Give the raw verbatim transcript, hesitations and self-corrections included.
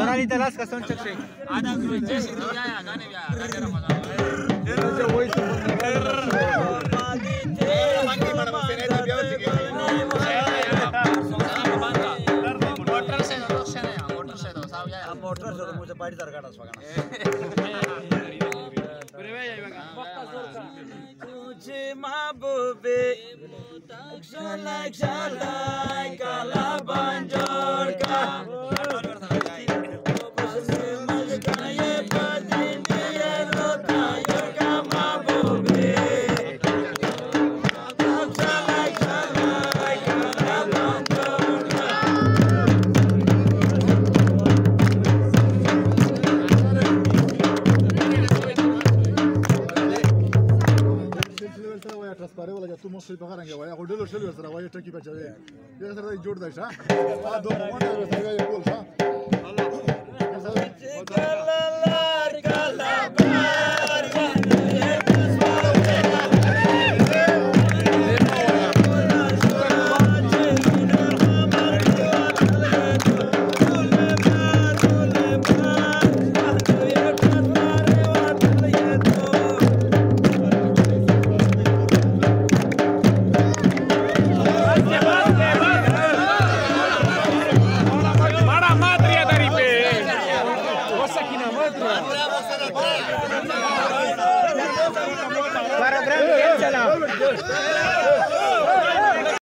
Anali telas kason chakshai. Ada guru jesi tu ya ya gane ya gane Ramadan. Bangki mana masih ada biar sih. Motor se do se ya, motor se do, sabe ya. Motor se do मुझे party दरकार है स्वागत. तुझे महबूबे शलाक शलाक काला बंजोर का tu mos soy pagar ange vaya hodelo shelo sara vaya taki bachave ye sara jod daisha a do monte sara ye bol ha kalalar kalabar Para grande,